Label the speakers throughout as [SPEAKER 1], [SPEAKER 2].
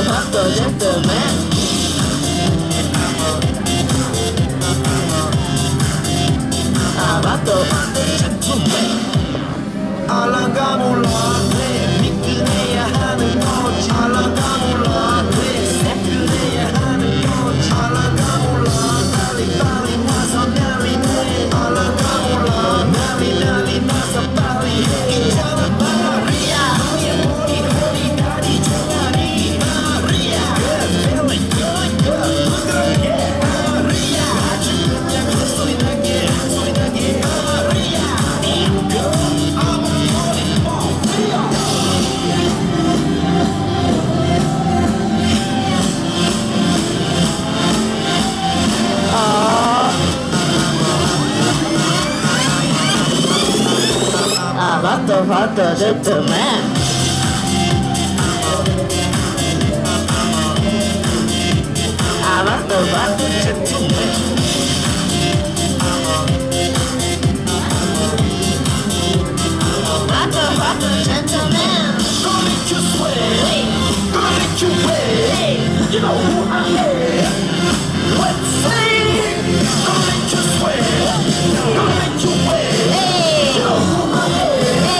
[SPEAKER 1] fatto gentleman. Fatto gentleman. 알아가 몰라 돼 미끄러야 하는 거지 알아가 몰라 돼 새끄러야 하는 거지 알아가 몰라 빨리 빨리 와서 난리 내 알아가 몰라 난리 나서 빨리 해 있잖아 마리아 너의 머리 허리 다리 종아리 마리아 Good feeling good 부드럽게 마리아 아주 그냥 그 소리 나게 마리아 이거 fatto gentleman. Fatto gentleman. Fatto gentleman. Gonna make you sweat. Gonna make you wet. You know who I am. Let's sing. Gonna make you sweat. Gonna make you wet. You know who I am.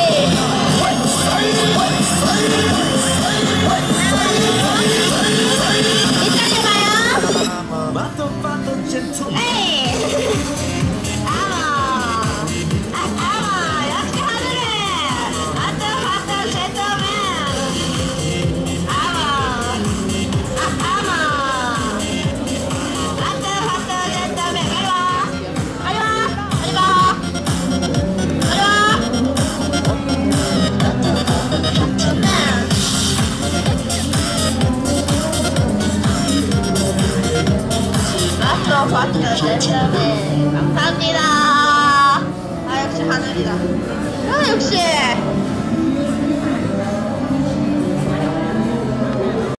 [SPEAKER 1] fatto gentleman. 감사합니다. 아 역시 하늘이다. 아 역시